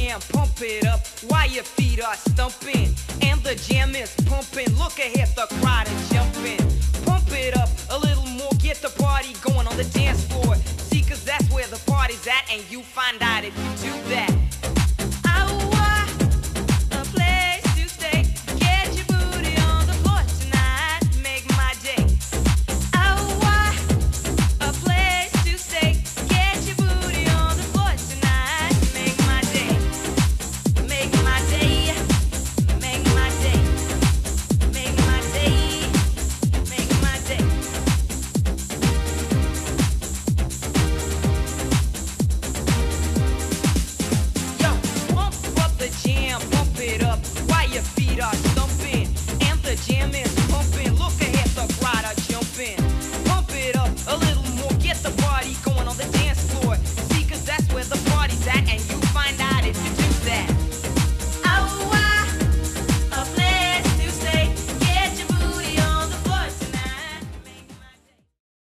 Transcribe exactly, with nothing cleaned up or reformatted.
jam, pump it up while your feet are stumping. And the jam is pumping, look ahead, the crowd is jumping. Pump it up a little more, get the party going on the dance floor. See, cause that's where the party's at, and you find out if you do that.